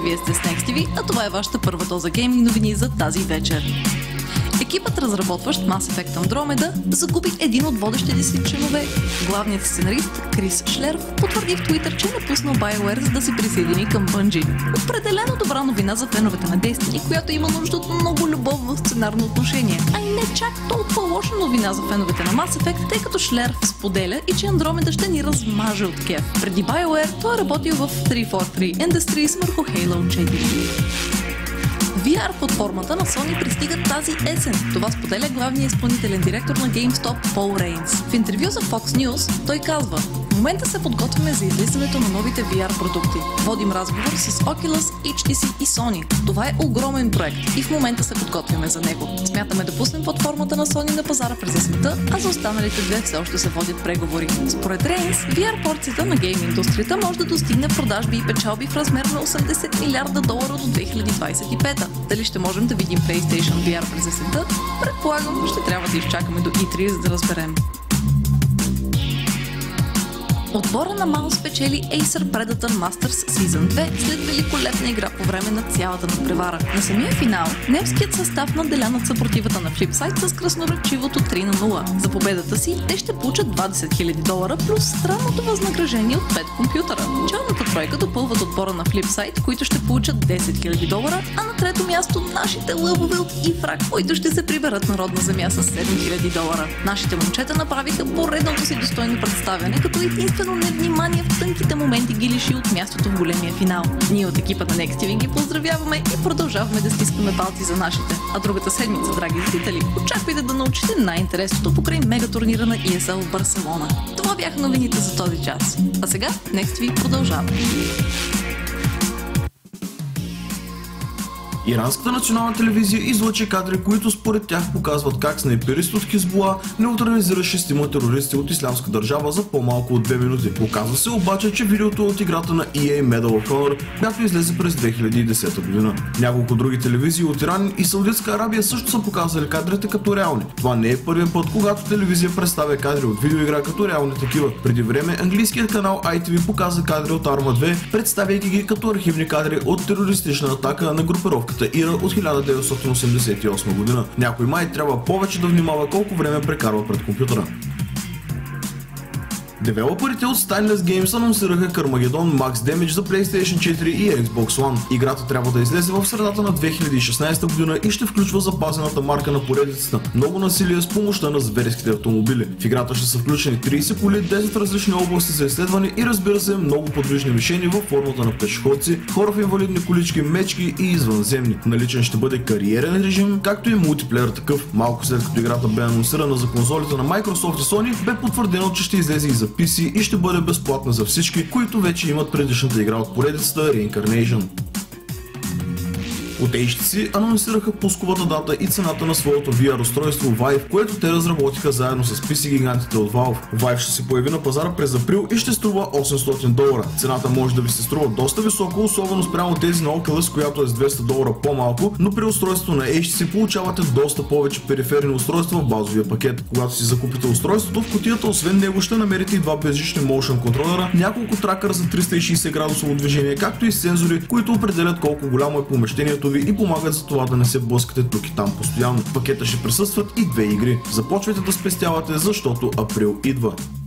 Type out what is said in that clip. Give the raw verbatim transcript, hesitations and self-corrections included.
Вие сте с Next ти ви, а това е вашата първа доза гейминг новини за тази вечер. Екипът, разработващ Mass Effect Andromeda, загуби един от водещите си членове. Главният сценарист Крис Шлерф потвърди в Twitter, че е напуснал BioWare, за да се присъедини към Bungie. Определено добра новина за феновете на Destiny, която има нужда от много любов в сценарно отношение. А и не чак толкова лоша новина за феновете на Mass Effect, тъй като Шлерф споделя и че Andromeda ще ни размаже от кеф. Преди BioWare той е работил в триста сорок и три Industries върху Halo четири. ви ар платформата на Sony пристига тази есен. Това споделя главният изпълнителен директор на GameStop Пол Рейнс. В интервю за Fox News той казва: "В момента се подготвяме за излизането на новите ви ар продукти. Водим разговор с Oculus, ейч ти си и Sony. Това е огромен проект и в момента се подготвяме за него. Смятаме да пуснем платформата на Sony на пазара през есента, а за останалите две все още се водят преговори." Според Рейнс, ви ар порцията на гейм индустрията може да достигне продажби и печалби в размер на осемдесет милиарда долара до две хиляди двадесет и пета. Дали ще можем да видим PlayStation ви ар през есента? Предполагам, ще трябва да изчакаме до и три, за да разберем. Отбора на МАУ спечели Acer Predator Masters Season две след великолепна игра по време на цялата надпревара. На самия финал, немският състав наделя над съпротивата на Flipside с красноречивото три на нула. За победата си те ще получат двадесет хиляди долара плюс странното възнаграждение от пет компютъра. Челната тройка допълват отбора на Flipside, които ще получат десет хиляди долара, а на трето място нашите лъвове от Ифрак, които ще се приберат на родна земя с седем хиляди долара. Нашите момчета направиха поредното си достойно представяне, като единствено невнимание в тънките моменти ги лиши от мястото в големия финал. Ние от екипа на Next ти ви ги поздравяваме и продължаваме да стискаме палци за нашите. А другата седмица, драги зрители, очаквайте да научите най-интересното покрай мега турнира на и ес ел в Барселона. Това бяха новините за този час. А сега Next ти ви продължава. Иранската национална телевизия излъчи кадри, които според тях показват как снайперист от Хизбула неутрализира шестима терористи от Ислямска държава за по-малко от две минути. Оказва се обаче, че видеото от играта на и ей Medal of Honor, която излезе през две хиляди и десета година. Няколко други телевизии от Иран и Саудитска Арабия също са показали кадрите като реални. Това не е първият път, когато телевизия представя кадри от видеоигра като реални такива. Преди време английският канал ай ти ви показа кадри от Арма две, представяйки ги като архивни кадри от терористична атака на групировката Ира от хиляда деветстотин осемдесет и осма година. Някой май трябва повече да внимава колко време прекарва пред компютъра. Девелоперите от Stainless Games анонсираха Carmageddon Max Damage за PlayStation четири и Xbox One. Играта трябва да излезе в средата на две хиляди и шестнадесета година и ще включва запазената марка на поредицата – много насилие с помощта на зверските автомобили. В играта ще са включени тридесет коли, десет различни области за изследване и, разбира се, много подвижни мишени във формата на пешеходци, хора в инвалидни колички, мечки и извънземни. Наличен ще бъде кариерен режим, както и мултиплеер такъв. Малко след като играта бе анонсирана за конзолите на Microsoft и Sony, бе потвърдено, че ще излезе и за пи си и ще бъде безплатна за всички, които вече имат предишната игра от поредицата Reincarnation. От ейч ти си анонсираха пусковата дата и цената на своето ви ар устройство Vive, което те разработиха заедно с пи си гигантите от Valve. Vive ще се появи на пазара през април и ще струва осемстотин долара. Цената може да ви се струва доста високо, особено спрямо тези на Oculus, която е с двеста долара по-малко, но при устройството на ейч ти си получавате доста повече периферни устройства в базовия пакет. Когато си закупите устройството, в кутията освен него ще намерите и два безжични motion контролера, няколко тракъра за триста и шейсет градусово движение, както и сензори, които определят колко голямо е помещението ви и помагат за това да не се блъскате тук и там постоянно. В пакета ще присъстват и две игри. Започвайте да спестявате, защото април идва.